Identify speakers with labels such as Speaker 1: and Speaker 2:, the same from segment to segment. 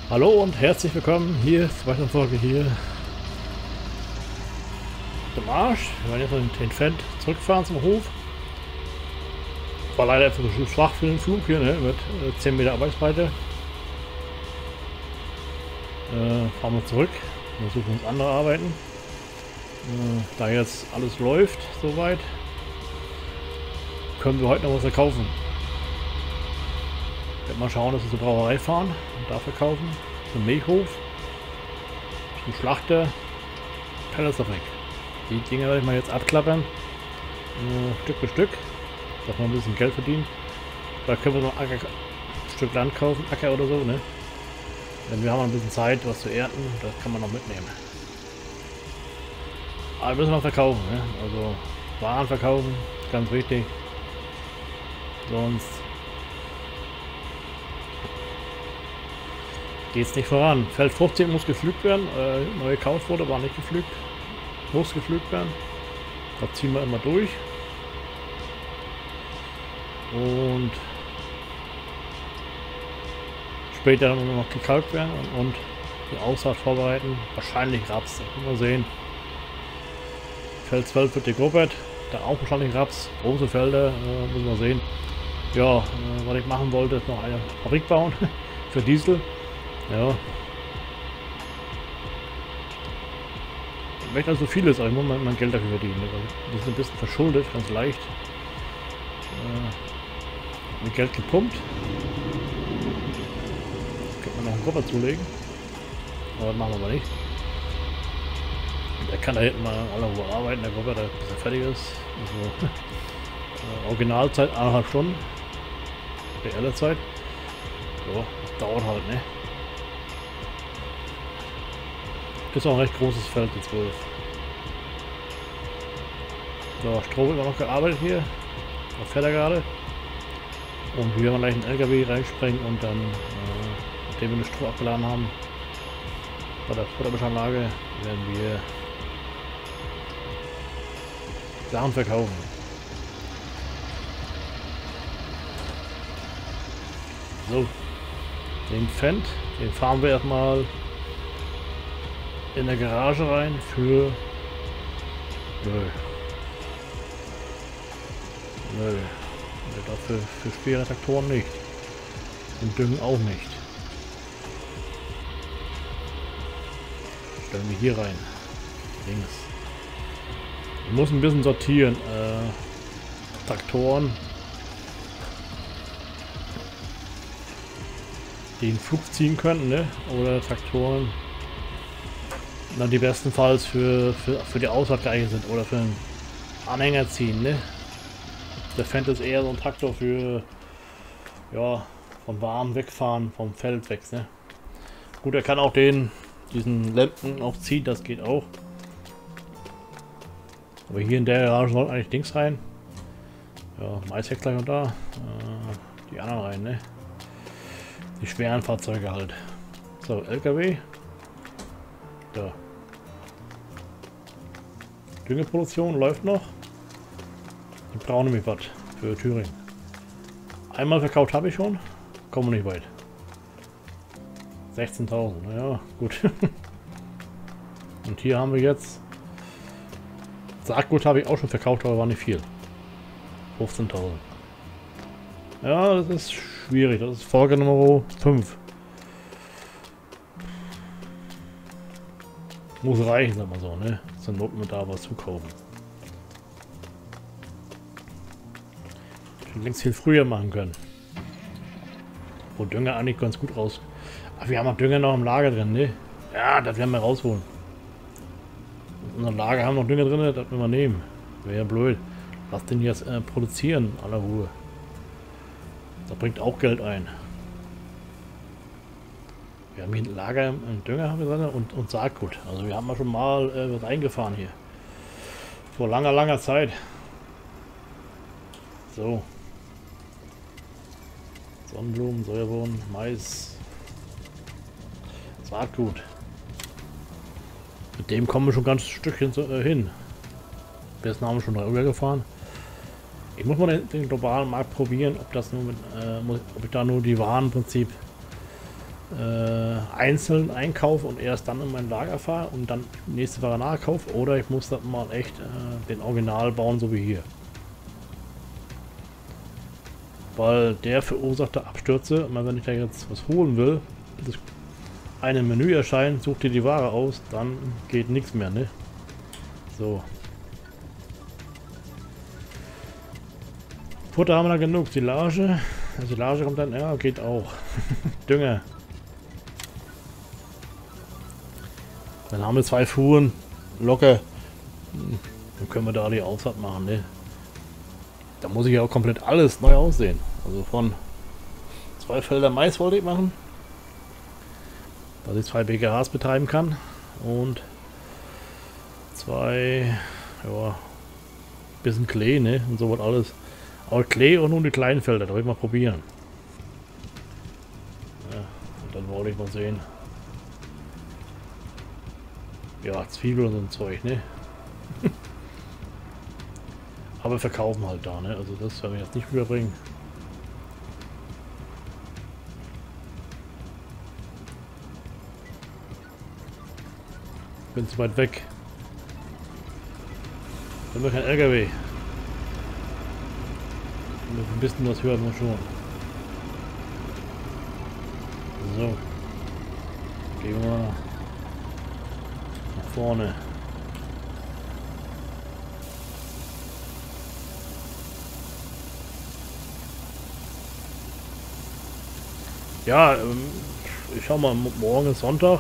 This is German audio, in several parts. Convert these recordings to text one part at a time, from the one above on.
Speaker 1: Hallo und herzlich willkommen hier, zweite Folge hier zum Arsch. Wir werden jetzt von den Fendt zurückfahren zum Hof. War leider etwas zu schwach für den Flug hier, ne? Mit 10 Meter Arbeitsbreite. Fahren wir zurück und suchen uns andere Arbeiten. Da jetzt alles läuft soweit, können wir heute noch was verkaufen. Ich werde mal schauen, dass wir zur Brauerei fahren und da verkaufen. Zum Milchhof, zum Schlachter, Pelletsfabrik. Die Dinger werde ich mal jetzt abklappern, Stück für Stück, dass wir ein bisschen Geld verdienen. Da können wir noch ein Stück Land kaufen, Acker oder so, ne? Denn wir haben ein bisschen Zeit, was zu ernten, das kann man noch mitnehmen. Aber wir müssen noch verkaufen, ne? Also Waren verkaufen, ganz wichtig. Sonst geht es nicht voran. Feld 15 muss gepflügt werden. Neu gekauft wurde, war nicht gepflügt. Muss gepflügt werden. Das ziehen wir immer durch. Und später dann noch gekalkt werden und die Aussaat vorbereiten. Wahrscheinlich Raps. Das können wir sehen. Feld 12 wird gegruppert. Da auch wahrscheinlich Raps. Große Felder, müssen wir sehen. Ja, was ich machen wollte, ist noch eine Fabrik bauen für Diesel. Ja. Ich möchte also vieles, aber ich muss mein Geld dafür verdienen. Wir sind ein bisschen verschuldet, ganz leicht. Mit Geld gepumpt. Könnte man noch einen Koffer zulegen. Aber das machen wir mal nicht. Der kann da hinten mal in aller Ruhe arbeiten, der Koffer, bis er fertig ist. Also, Originalzeit 1,5 Stunden. Reelle Zeit. So, das dauert halt, ne? Ist auch ein recht großes Feld, die 12. So, Strom wird noch gearbeitet hier. Da fährt er gerade. Und wir werden gleich einen LKW reinspringen und dann, nachdem wir den Strom abgeladen haben, bei der Futtermischanlage, werden wir Sachen verkaufen. So, den Fendt, den fahren wir erstmal in der Garage rein für Nö. Dafür für schwere Traktoren nicht. Und Düngen auch nicht. Stellen wir hier rein. Links. Ich muss ein bisschen sortieren. Traktoren, die einen Flug ziehen könnten, ne? Oder Traktoren, dann die bestenfalls für die Ausfahrt geeignet sind oder für einen Anhänger ziehen, ne? Der Fendt ist eher so ein Traktor für, ja, vom Waren wegfahren, vom Feld weg, ne? Gut, er kann auch diesen Lempen auch ziehen, das geht auch. Aber hier in der Garage soll eigentlich Dings rein. Ja, Maishäcksler und da. Die anderen rein, ne? Die schweren Fahrzeuge halt. So, LKW. Da. Düngeproduktion läuft noch. Ich brauche nämlich was für Thüringen. Einmal verkauft habe ich schon. Kommen wir nicht weit. 16.000, naja, gut. Und hier haben wir jetzt Saatgut habe ich auch schon verkauft, aber war nicht viel. 15.000. Ja, das ist schwierig. Das ist Folge Nummer 5. Muss reichen, sagen wir so, ne? Zur Not mit da was zukaufen. Ich längst viel früher machen können. Wo Dünger eigentlich ganz gut raus. Ach, wir haben auch Dünger noch im Lager drin, ne? Ja, das werden wir rausholen. In unserem Lager haben wir noch Dünger drin, das werden wir nehmen. Wäre ja blöd. Lass den jetzt produzieren, aller Ruhe. Das bringt auch Geld ein. Wir haben hier ein Lager, einen Dünger haben wir drin und Saatgut. Also wir haben ja schon mal was eingefahren hier. Vor langer Zeit. So. Sonnenblumen, Sojabohnen, Mais. Saatgut. Mit dem kommen wir schon ganz ein Stückchen hin. Besten haben wir schon drüber gefahren. Ich muss mal den globalen Markt probieren, ob das nur mit, ob ich da nur die Waren im Prinzip einzeln einkaufe und erst dann in mein Lager fahre und dann nächste Ware nachkaufe, oder ich muss dann mal echt den Original bauen, so wie hier. Weil der verursachte Abstürze, immer wenn ich da jetzt was holen will, das eine Menü erscheint, such dir die Ware aus, dann geht nichts mehr, ne? So. Futter haben wir da genug, Silage. Silage kommt dann, ja, geht auch. Dünger. Dann haben wir 2 Fuhren locker. Dann können wir da die Ausfahrt machen, ne? Da muss ich ja auch komplett alles neu aussehen. Also von 2 Felder Mais wollte ich machen, dass ich 2 BKHs betreiben kann und 2, ja, bisschen Klee, ne? Und so was alles. Aber Klee und nur die kleinen Felder, da will ich mal probieren. Ja, und dann wollte ich mal sehen. Ja, Zwiebeln und so ein Zeug, ne? Aber verkaufen halt da, ne? Also das werden wir jetzt nicht überbringen. Bin zu weit weg. Dann haben wir kein LKW. Ein bisschen was hören wir schon. So. Gehen wir mal nach vorne. Ja, ich schau mal, morgen ist Sonntag.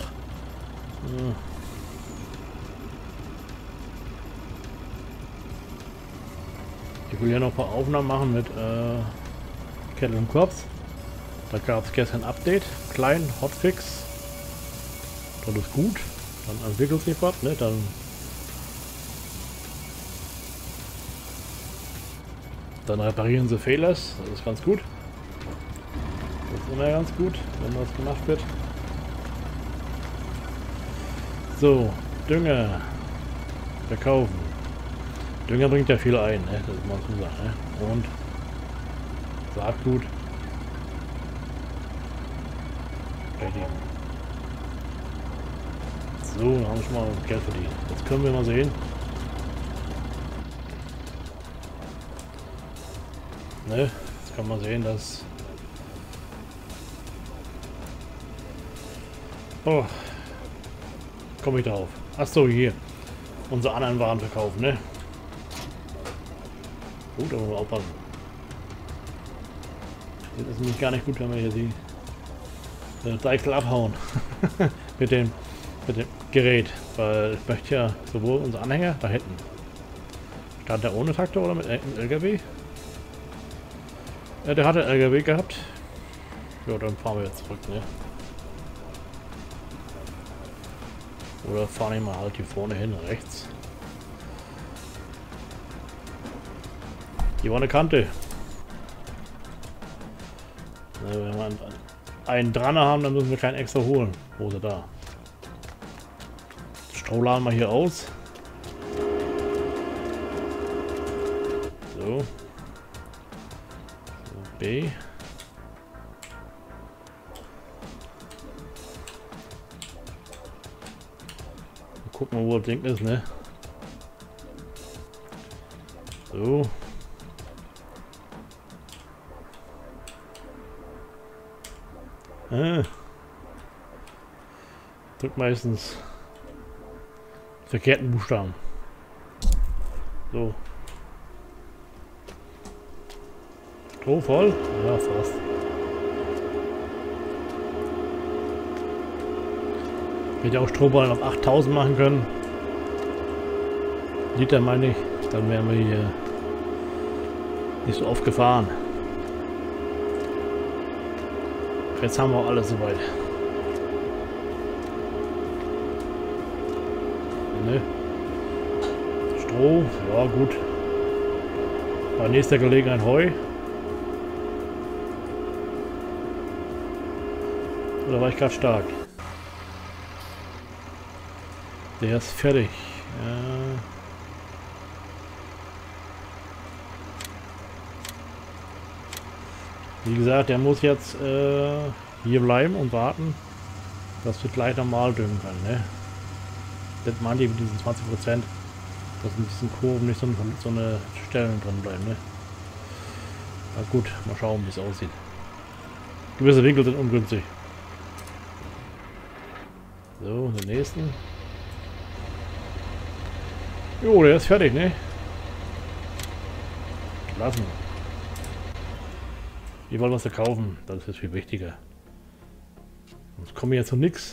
Speaker 1: Ich will ja noch ein paar Aufnahmen machen mit Kettle und Korps. Da gab es gestern ein Update, klein, Hotfix. Das ist gut. Dann entwickelt sich was, ne? Dann reparieren sie Fehler. Das ist ganz gut. Das ist immer ganz gut, wenn das gemacht wird. So, Dünger verkaufen. Dünger bringt ja viel ein, ne? Das ist mal so Sache, ne? Und Saatgut. Fertig. So, dann haben wir schon mal Geld verdient. Jetzt können wir mal sehen. Ne? Jetzt kann man sehen, dass... Oh. Komme ich drauf. Achso, hier. Unsere anderen Waren verkaufen, ne? Gut, aber wir aufpassen. Das ist nämlich gar nicht gut, wenn wir hier die Deichsel abhauen. mit dem Gerät. Weil ich möchte ja sowohl unsere Anhänger da hinten. Stand der ohne Traktor oder mit LKW? Ja, der hatte LKW gehabt. Ja, dann fahren wir jetzt zurück, ne? Oder fahren wir mal halt hier vorne hin, rechts. Hier war eine Kante. Wenn wir einen dran haben, dann müssen wir keinen extra holen. Wo ist er da? Stroh laden wir hier aus. So. B. Gucken wir, wo das Ding ist, ne? So. Drückt meistens verkehrten Buchstaben. So. Stroh voll? Ja, fast. Ich hätte auch Strohballen auf 8000 machen können. Liter meine ich. Dann wären wir hier nicht so oft gefahren. Jetzt haben wir auch alles soweit. Ne? Stroh, ja gut. Bei nächster Gelegenheit Heu. Oder war ich gerade stark? Der ist fertig. Wie gesagt, der muss jetzt hier bleiben und warten, dass wir gleich normal düngen können, ne? Das meint ihr mit diesen 20%, dass in diesen Kurven nicht so eine Stellen drin bleiben, ne? Na gut, mal schauen, wie es aussieht. Gewisse Winkel sind ungünstig. So, den nächsten. Jo, der ist fertig, ne? Lassen. Wir wollen was verkaufen, das ist jetzt viel wichtiger. Sonst kommen wir jetzt zu nix.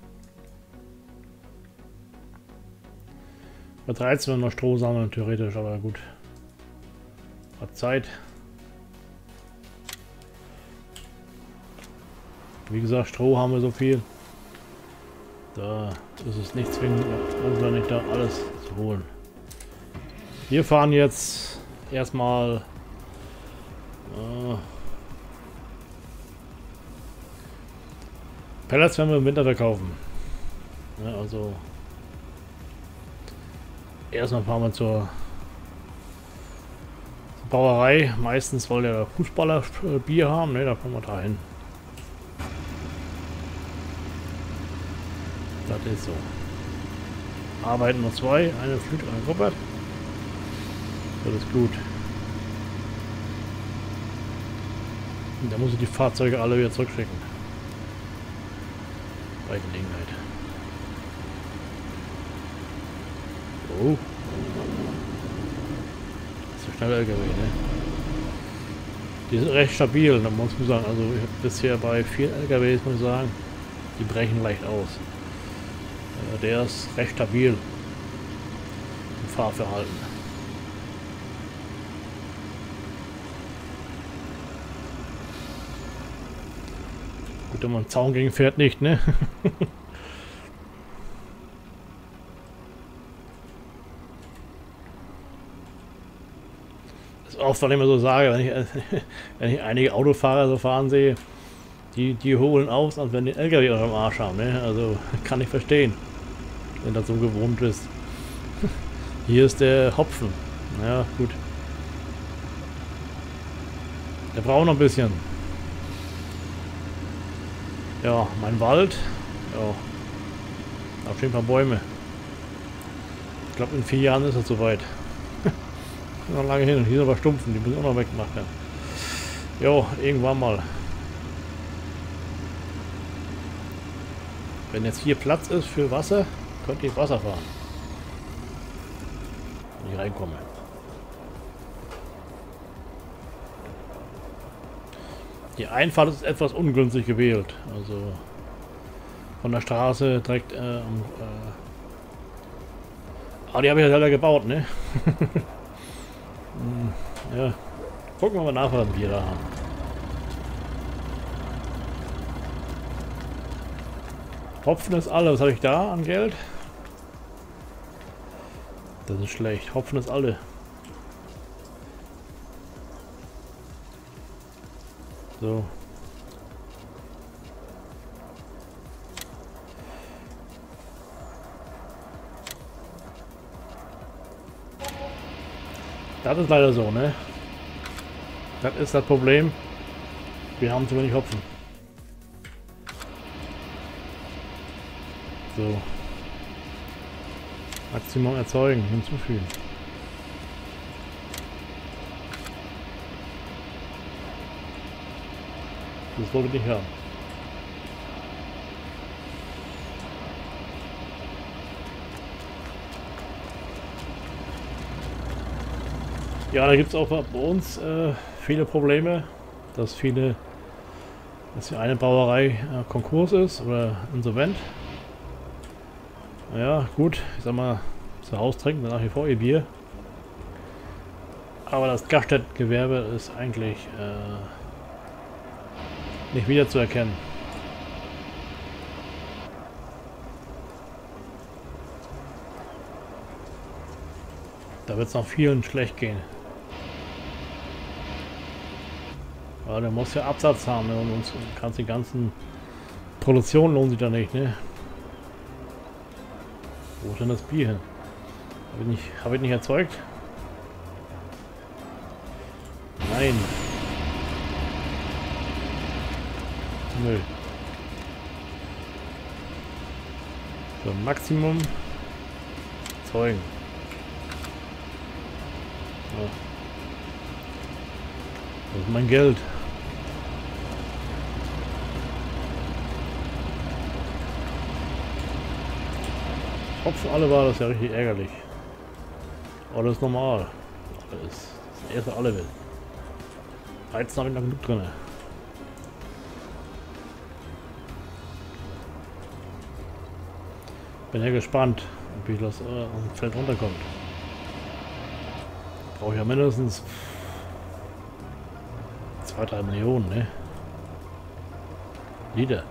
Speaker 1: Bei 13 noch Stroh sammeln, theoretisch, aber gut. Hat Zeit. Wie gesagt, Stroh haben wir so viel. Da ist es nicht zwingend notwendig, da alles zu holen. Wir fahren jetzt erstmal Pellets werden wir im Winter verkaufen. Ja, also erstmal fahren wir zur Brauerei. Meistens wollen der Fußballer Bier haben. Ne, da fahren wir da hin. Das ist so. Arbeiten nur zwei, eine Flüt und ein Robert. Das ist gut. Und da muss ich die Fahrzeuge alle wieder zurückschicken. Bei Gelegenheit. Oh. Das ist ein schneller LKW, ne? Die sind recht stabil, da muss man sagen. Also ich habe bisher bei 4 LKWs, muss ich sagen, die brechen leicht aus. Der ist recht stabil im Fahrverhalten. Gut, wenn man einen Zaun gegen fährt, nicht, ne? Das ist oft, was ich immer so sage, wenn ich einige Autofahrer so fahren sehe, die holen aus, als wenn die LKW unter dem Arsch haben, ne? Also kann ich verstehen, wenn das so gewohnt ist. Hier ist der Hopfen. Ja, gut. Der braucht noch ein bisschen. Ja, mein Wald. Ja. Auf jeden Fall Bäume. Ich glaube, in 4 Jahren ist es soweit. Noch lange hin. Und hier sind aber Stumpfen, die müssen auch noch weggemacht werden. Jo, irgendwann mal. Wenn jetzt hier Platz ist für Wasser, könnte ich Wasser fahren. Wenn ich reinkomme. Die Einfahrt ist etwas ungünstig gewählt. Also von der Straße direkt aber die habe ich ja selber gebaut, ne? Ja. Gucken wir mal nach, was wir da haben. Hopfen ist alle. Was habe ich da an Geld? Das ist schlecht. Hopfen ist alle. So. Das ist leider so, ne? Das ist das Problem. Wir haben zu wenig Hopfen. So. Maximum erzeugen, hinzufügen. Das wollte ich nicht haben. Ja, da gibt es auch bei uns viele Probleme, dass die eine Brauerei Konkurs ist oder insolvent. Ja, gut, ich sag mal, zu Hause trinken wir nach wie vor ihr Bier. Aber das Gaststättengewerbe ist eigentlich nicht wiederzuerkennen. Da wird es noch vielen schlecht gehen. Aber der muss ja Absatz haben, ne? Und uns kannst die ganzen Produktionen lohnen sich da nicht, ne? Wo ist denn das Bier hin? Habe ich nicht erzeugt? Nein. Nö. So, Maximum. Zeugen. Ja. Das ist mein Geld. Hopfen alle war das ja richtig ärgerlich. Aber das ist normal. Das ist das erste alle will. Weizen habe ich noch genug drin. Bin ja gespannt, ob ich das am Feld runterkommt. Brauche ich ja mindestens 2-3 Millionen, ne? Liter.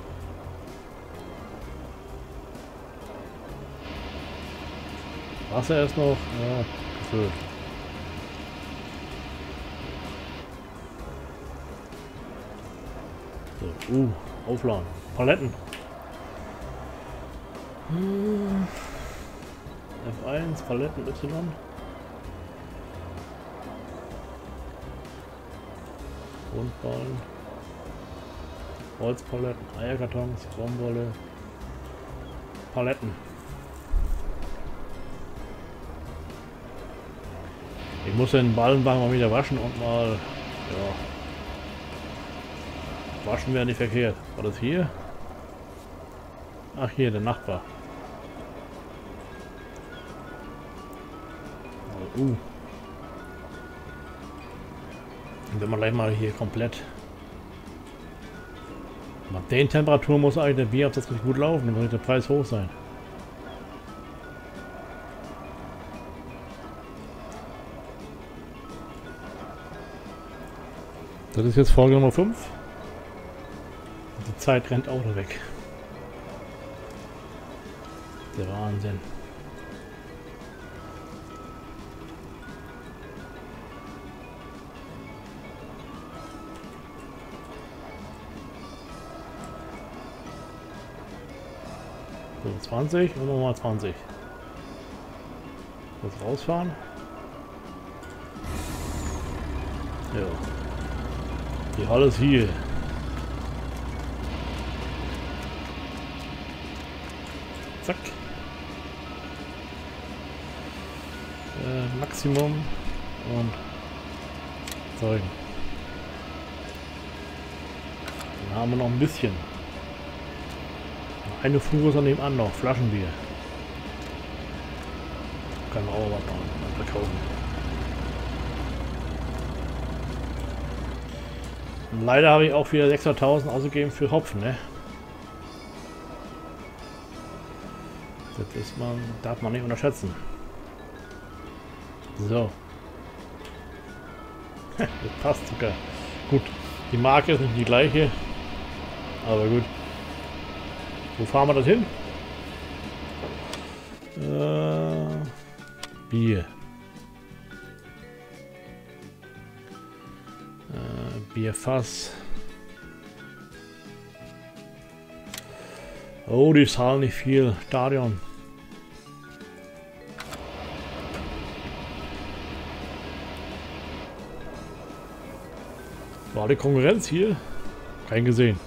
Speaker 1: Wasser ist noch, ja, gefüllt. So, aufladen. Paletten. F1, Paletten Y. Rundballen. Holzpaletten, Eierkartons, Baumwolle. Paletten. Ich muss den Ballenwagen mal wieder waschen und mal, ja, waschen wäre nicht verkehrt. War das hier? Ach, hier, der Nachbar. Und wenn man gleich mal hier komplett. Ab den Temperaturen muss eigentlich der Bierabsatz richtig gut laufen, dann wird der Preis hoch sein. Das ist jetzt Folge Nummer 5. Die Zeit rennt auch weg. Der Wahnsinn. So, 20 und nochmal 20. Jetzt rausfahren. Ja. Die Halle ist hier. Zack. Maximum und Zeugen. Dann haben wir noch ein bisschen. Eine Fuhre ist an dem an noch. Flaschenbier. Kann man auch was verkaufen. Und leider habe ich auch wieder 600.000 ausgegeben für Hopfen, ne? Das ist darf man nicht unterschätzen. So. Das passt sogar. Gut, die Marke ist nicht die gleiche. Aber gut. Wo fahren wir das hin? Bier. Bierfass. Oh, die zahlen nicht viel. Stadion. War die Konkurrenz hier? Kein gesehen.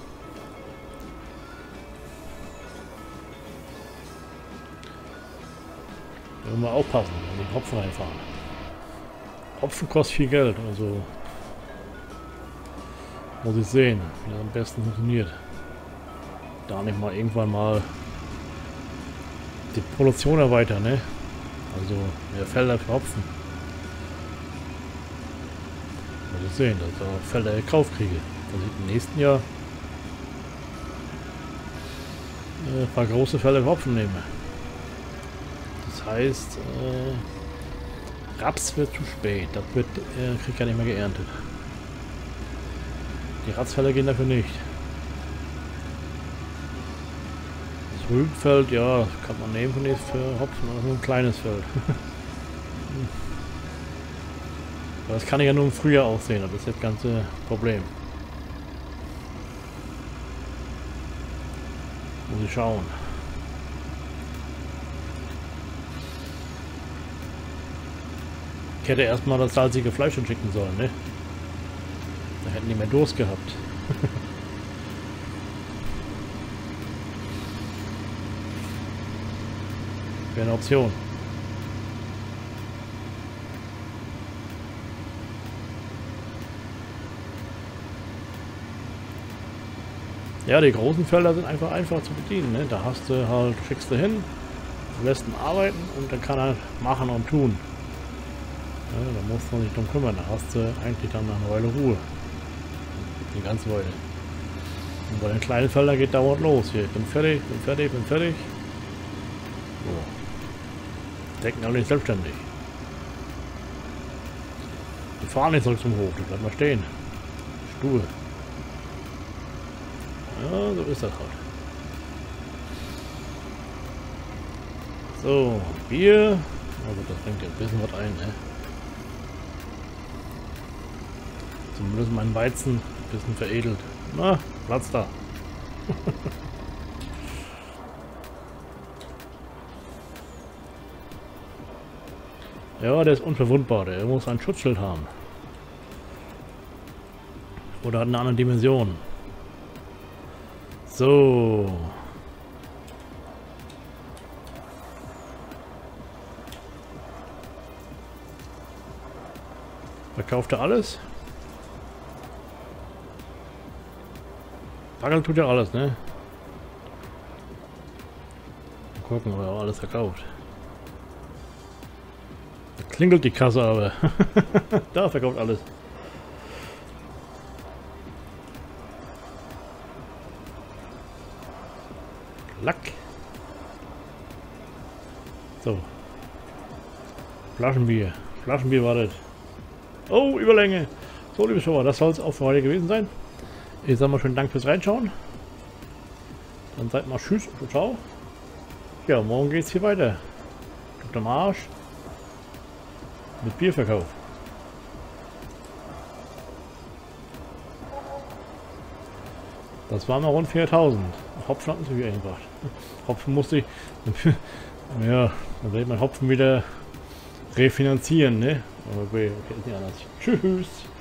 Speaker 1: Müssen wir aufpassen, wenn die Hopfen reinfahren. Hopfen kostet viel Geld, also muss ich sehen, wie das am besten funktioniert. Da nicht mal irgendwann mal die Produktion erweitern, ne? Also mehr Felder für Hopfen. Muss ich sehen, dass ich da Felder gekauft kriege. Dass ich im nächsten Jahr ein paar große Felder für Hopfen nehme. Das heißt, Raps wird zu spät. Das wird, kriegt ja nicht mehr geerntet. Die Rapsfelder gehen dafür nicht. Das Rübenfeld, ja, kann man nehmen für Hopfen, aber nur ein kleines Feld. Aber das kann ich ja nur im Frühjahr aussehen, das ist das ganze Problem. Muss ich schauen. Ich hätte erstmal das salzige Fleisch schicken sollen, ne? Da hätten die mehr Durst gehabt. Wäre eine Option. Ja, die großen Felder sind einfach zu bedienen. Ne? Da hast du halt, schickst du hin, lässt ihn arbeiten und dann kann er machen und tun. Ja, da musst du nicht drum kümmern. Da hast du eigentlich dann eine Weile Ruhe. Die ganze Weile. Und bei den kleinen Feldern geht dauernd los. Hier, ich bin fertig, bin fertig, bin fertig. So. Decken aber nicht selbstständig. Die fahren nicht zurück zum Hof, die bleiben mal stehen. Stur. Ja, so ist das halt. So, Bier. Also das bringt ja ein bisschen was ein, ne? Zumindest mein Weizen ein bisschen veredelt. Na, Platz da. Ja, der ist unverwundbar. Der muss ein Schutzschild haben. Oder hat eine andere Dimension. So. Verkauft er alles? Bagel tut ja alles, ne? Mal gucken, ob er auch alles verkauft. Da klingelt die Kasse aber. Da verkauft alles. Lack. So. Flaschenbier. Flaschenbier wartet. Oh, Überlänge. So, liebe Schauer, das soll es auch für heute gewesen sein. Ich sage mal schönen Dank fürs Reinschauen. Dann seid mal tschüss und ciao. Ja, morgen geht es hier weiter. Tut am Arsch. Mit Bierverkauf. Das waren mal rund 4000. Hopfen hatten sie wieder eingebracht. Hopfen musste ich. Ja, dann werde ich mein Hopfen wieder refinanzieren, ne? Aber okay, ist nicht anders. Tschüss.